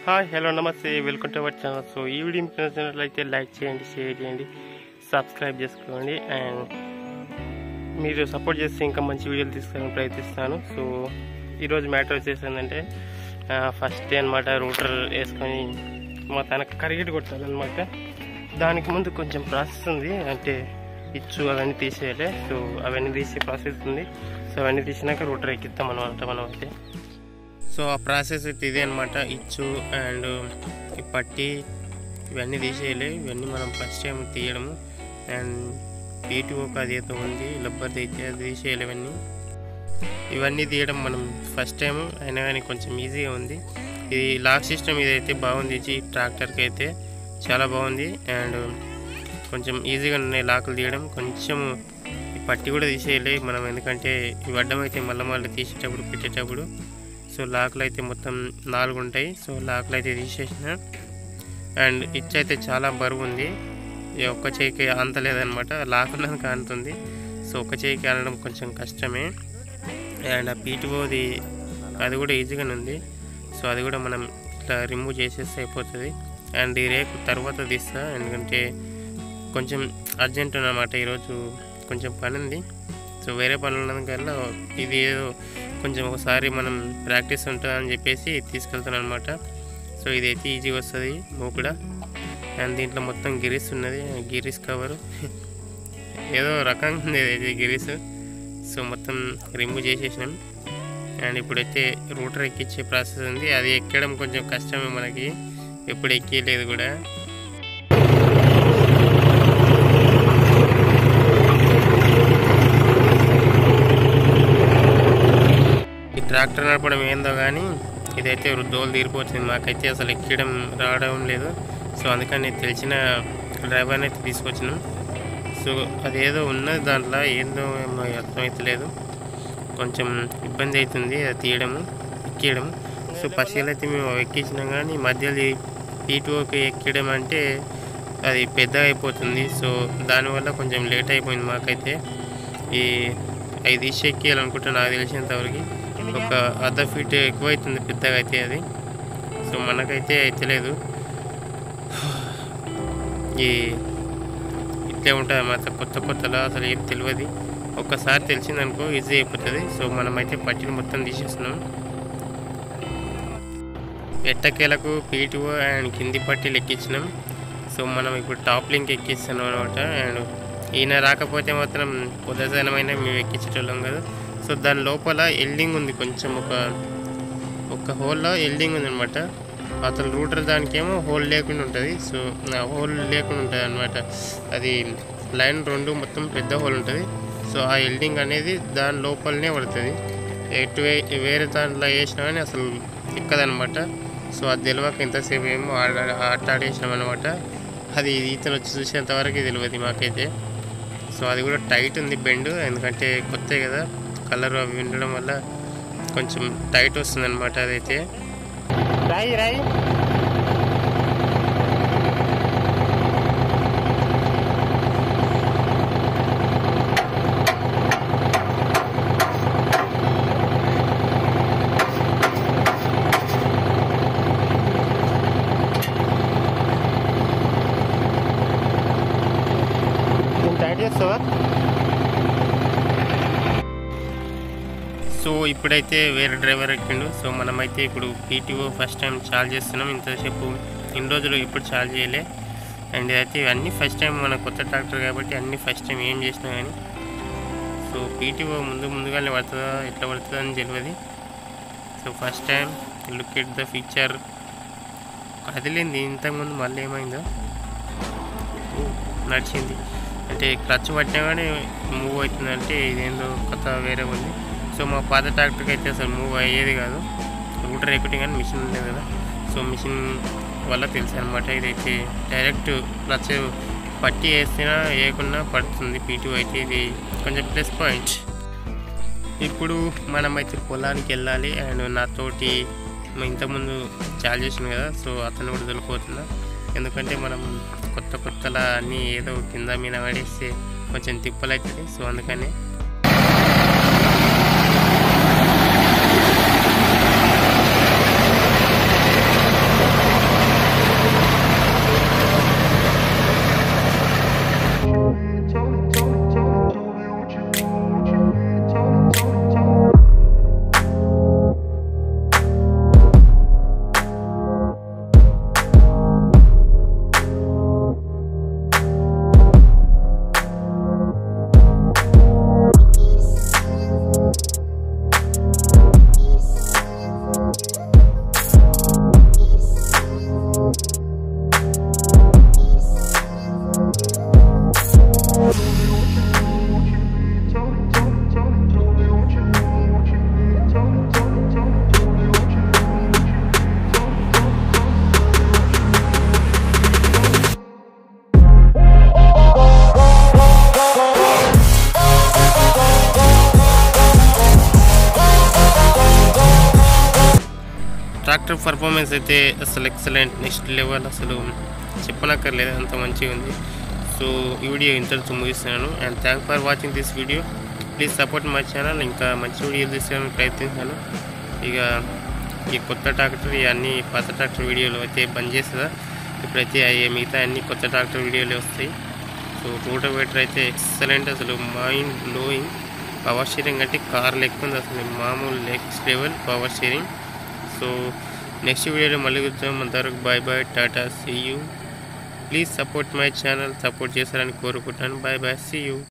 Hi hello namaste, welcome to our channel. So ఈ video మీకు నచ్చినట్లయితే లైక్ చేయండి, షేర్ చేయండి, సబ్స్క్రైబ్ చేసుకోండి. అండ్ మీరు సపోర్ట్ చేస్తే ఇంకా మంచి వీడియోలు తీసుకోవడానికి ప్రయత్నిస్తాను. సో ఈరోజు మ్యాటర్ వచ్చేసి ఏంటంటే ఫస్ట్ డే అనమాట, రూటర్ వేసుకొని మా తనకు కరిగెట్ కొట్టాలన్నమాట. దానికి ముందు కొంచెం ప్రాసెస్ ఉంది, అంటే ఇచ్చు అవన్నీ తీసేయాలి. సో అవన్నీ తీసే ప్రాసెస్ ఉంది. సో అవన్నీ తీసినాక రూటర్ ఎక్కిస్తాం అనమాట మనం అయితే. సో ఆ ప్రాసెస్ అయితే ఇదే అనమాట. ఇచ్చు అండ్ ఈ పట్టి ఇవన్నీ తీసేయాలి. ఇవన్నీ మనం ఫస్ట్ టైం తీయడము. అండ్ పీటుఓకి అది అయితే ఉంది, లబ్బర్ది అయితే అది తీసేయాలి. ఇవన్నీ తీయడం మనం ఫస్ట్ టైం అయినా కానీ కొంచెం ఈజీగా ఉంది. ఇది లాక్ సిస్టమ్ ఇదైతే బాగుంది, ఈ ట్రాక్టర్కి అయితే చాలా బాగుంది. అండ్ కొంచెం ఈజీగా ఉన్నాయి లాకులు తీయడం. కొంచెం ఈ పట్టి కూడా తీసేయాలి మనం, ఎందుకంటే ఇవి అడ్డం అయితే మళ్ళీ తీసేటప్పుడు పెట్టేటప్పుడు. సో లాక్లు అయితే మొత్తం 4 ఉంటాయి. సో లాక్లు అయితే తీసేసిన. అండ్ ఇచ్చు అయితే చాలా బరువు ఉంది, ఒక్క చేయికి ఆనతలేదనమాట, లాక్ ఉన్నది ఆనుతుంది. సో ఒక్క చేయికి ఆనడం కొంచెం కష్టమే. అండ్ ఆ పీటుఓది అది కూడా ఈజీగానే ఉంది. సో అది కూడా మనం ఇట్లా రిమూవ్ చేసేస్తే అయిపోతుంది. అండ్ ఈ రేకు తర్వాత తీస్తా, ఎందుకంటే కొంచెం అర్జెంట్ అన్నమాట. ఈరోజు కొంచెం పని ఉంది. సో వేరే పనులు ఉన్నందుకల్లా ఇది ఏదో కొంచెం ఒకసారి మనం ప్రాక్టీస్ ఉంటుందని చెప్పేసి తీసుకెళ్తాను అనమాట. సో ఇదైతే ఈజీగా వస్తుంది మూకుడ. అండ్ దీంట్లో మొత్తం గిరీస్ ఉన్నది, గిరీస్ కవరు ఏదో రకంగా ఉంది ఇది గిరీస్. సో మొత్తం రిమూవ్ చేసేసినాం. అండ్ ఇప్పుడైతే రూటర్ ఎక్కించే ప్రాసెస్ ఉంది. అది ఎక్కడం కొంచెం కష్టమే మనకి, ఎప్పుడు ఎక్కియలేదు కూడా. ట్రాక్టర్ నడపడం ఏందో కానీ ఇదైతే దోలు తీరిపోతుంది. మాకైతే అసలు ఎక్కడం రావడం లేదు. సో అందుకని తెలిసిన డ్రైవర్ని అయితే తీసుకొచ్చినాం. సో అదేదో ఉన్నది దాంట్లో, ఏందో ఏమో అర్థమవుతలేదు, కొంచెం ఇబ్బంది అవుతుంది అది తీయడము ఎక్కియడం. సో పసిగలు అయితే మేము ఎక్కించినాం, కానీ మధ్యలో పీటుఓకి ఎక్కడం అంటే అది పెద్ద అయిపోతుంది. సో దానివల్ల కొంచెం లేట్ అయిపోయింది మాకైతే. ఈ 5 తీసి ఎక్కియాలనుకుంటా, నాకు తెలిసినంతవరకు ఒక ½ ఫీట్ ఎక్కువ అవుతుంది పెద్దగా అయితే అది. సో మనకైతే అయితలేదు. ఈ ఇట్లే ఉంటుంది అన్నమాట, కొత్తలో అసలు ఏం తెలియదు. ఒక్కసారి తెలిసిందనుకో ఈజీ అయిపోతుంది. సో మనమైతే పట్టిని మొత్తం తీసేస్తున్నాం. ఎట్టకేలకు పీటుఓ అండ్ కింది పట్టీలు ఎక్కించినాం. సో మనం ఇప్పుడు టాప్ లింక్ ఎక్కిస్తున్నాం అనమాట. అండ్ ఈయన రాకపోతే మాత్రం ఉదయసనమైన మేము ఎక్కించేటోళ్ళం కదా. సో దాని లోపల ఎల్డింగ్ ఉంది, కొంచెం ఒక హోల్లో ఎల్డింగ్ ఉంది అనమాట. అసలు రూటర్ దానికేమో హోల్ లేకుండా ఉంటుంది. సో ఆ హోల్ లేకుండా ఉంటుంది అనమాట. అది లైన్ 2 మొత్తం పెద్ద హోల్ ఉంటుంది. సో ఆ ఎల్డింగ్ అనేది దాని లోపలనే పడుతుంది. వేరే దాంట్లో వేసినా కానీ అసలు ఎక్కదనమాట. సో అది తెలియక ఇంతసేపు ఏమో ఆడేసినాం అనమాట. అది ఇతను వచ్చి చూసేంతవరకు తెలియదు మాకైతే. సో అది కూడా టైట్ ఉంది బెండ్, ఎందుకంటే కొత్త కదా, కలర్ అవి ఉండడం వల్ల కొంచెం టైట్ వస్తుంది అనమాట. అదైతే రాయి టైట్ చేస్తావా? సో ఇప్పుడైతే వేరే డ్రైవర్ ఎక్కిండు. సో మనమైతే ఇప్పుడు పీటీఓ ఫస్ట్ టైం చార్జ్ చేస్తున్నాం. ఇంతసేపు ఇన్ని రోజులు ఎప్పుడు చార్జ్ చేయలే. అండ్ ఇదైతే అన్నీ ఫస్ట్ టైం, మన కొత్త ట్రాక్టర్ కాబట్టి అన్నీ ఫస్ట్ టైం ఏం చేసినా కానీ. సో పీటీఓ ముందుగానే పడుతుందా ఎట్లా పడుతుందా అని తెలియదు. So first time look at the feature. కదిలింది ఇంతకుముందు, మళ్ళీ ఏమైందో నడిచింది, అంటే క్లచ్ పట్టినా కానీ మూవ్ అవుతుందంటే ఇదేందో కొత్త వేరే ఉంది. సో మా పాత ట్రాక్టర్కి అయితే అసలు మూవ్ అయ్యేది కాదు, రూటర్ ఎక్కువ కానీ మిషన్ ఉండేది కదా. సో మిషన్ వల్ల తెలుసు అనమాట. ఇదైతే డైరెక్ట్ క్లచ్ పట్టి వేసినా వేయకుండా పడుతుంది పీటీఓ అయితే. ఇది కొంచెం ప్లస్ పాయింట్. ఇప్పుడు మనమైతే పొలానికి వెళ్ళాలి. అండ్ నాతోటి ఇంతకుముందు చార్జ్ చేసాను కదా, సో అతను కూడా దొరికిపోతున్నా. ఎందుకంటే మనం కొత్తలా అన్నీ ఏదో కింద మీద పడేస్తే కొంచెం తిప్పలు అవుతుంది. సో అందుకనే ట్రాక్టర్ పర్ఫార్మెన్స్ అయితే అసలు ఎక్సలెంట్, నెక్స్ట్ లెవెల్, అసలు చెప్పనక్కర్లేదు, అంత మంచిగా ఉంది. సో ఈ వీడియో ఇంతటితో ముగిస్తున్నాను. And thanks for watching this video. Please support my channel. ఇంకా మంచి వీడియోలు తీసుకోవడానికి ప్రయత్నిస్తాను. ఇక ఈ కొత్త ట్రాక్టర్ ఇవన్నీ పాత ట్రాక్టర్ వీడియోలు అయితే బంద్ చేస్తుందా, ఇప్పుడైతే మిగతా అన్ని కొత్త ట్రాక్టర్ వీడియోలు వస్తాయి. సో రోటోవేటర్ అయితే ఎక్సలెంట్, అసలు మైండ్ బ్లోయింగ్. పవర్ షేరింగ్ అంటే కార్ లెక్క ఉంది, అసలు మామూలు next level power sharing. So next వీడియోలో మళ్ళీ చూద్దాం. అంతవరకు బాయ్ బాయ్, టాటా, see you. Please support my channel. Support చేస్తారని కోరుకుంటాను. Bye bye, see you.